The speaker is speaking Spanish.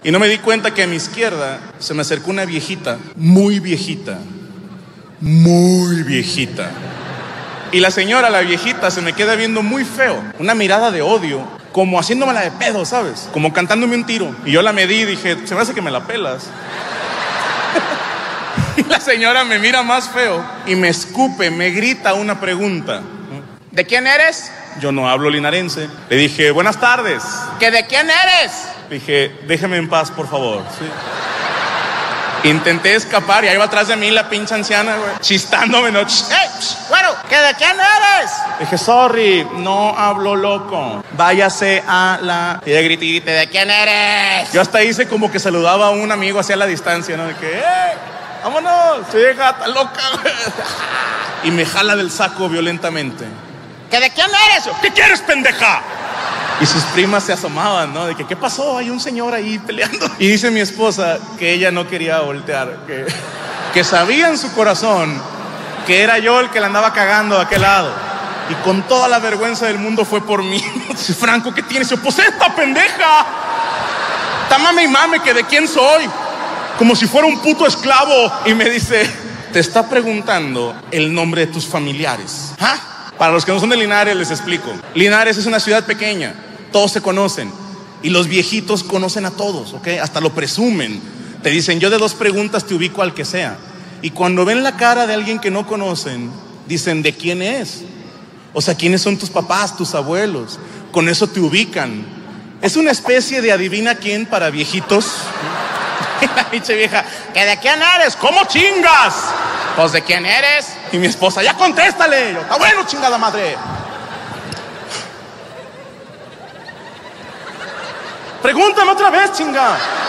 Y no me di cuenta que a mi izquierda se me acercó una viejita, muy viejita, muy viejita. Y la señora, la viejita, se me queda viendo muy feo, una mirada de odio, como haciéndomela de pedo, ¿sabes? Como cantándome un tiro. Y yo la medí y dije, se me hace que me la pelas. Y la señora me mira más feo y me escupe, me grita una pregunta. ¿De quién eres? Yo no hablo linarense. Le dije, buenas tardes. ¿Que de quién eres? Le dije, déjeme en paz, por favor. ¿Sí? Intenté escapar y ahí va atrás de mí la pinche anciana, güey, chistándome, ¿no? ¡Hey! Bueno, ¿que de quién eres? Dije, sorry, no hablo loco. Váyase a la... Y ella grité, ¿de quién eres? Yo hasta hice como que saludaba a un amigo hacia la distancia, ¿no? De que, vámonos, soy gata loca. Y me jala del saco violentamente. ¿Que de quién eres? ¿Qué quieres, pendeja? Y sus primas se asomaban, ¿no? De que, ¿qué pasó? Hay un señor ahí peleando. Y dice mi esposa que ella no quería voltear, que sabía en su corazón que era yo el que la andaba cagando a aquel lado. Y con toda la vergüenza del mundo fue por mí. Dice, Franco, ¿qué tienes? Yo, pues esta pendeja. Está mame y mame que de quién soy. Como si fuera un puto esclavo. Y me dice, te está preguntando el nombre de tus familiares. ¿Ah? Para los que no son de Linares, les explico. Linares es una ciudad pequeña, todos se conocen y los viejitos conocen a todos, ¿ok? Hasta lo presumen. Te dicen, yo de 2 preguntas te ubico al que sea. Y cuando ven la cara de alguien que no conocen, dicen, ¿de quién es? O sea, ¿quiénes son tus papás, tus abuelos? Con eso te ubican. Es una especie de adivina quién para viejitos. Y la pinche vieja, ¿que de quién eres? ¿cómo chingas? Pues, ¿de quién eres? Y mi esposa, ya contéstale. Yo, está bueno, chingada madre. Pregúntame otra vez, chinga.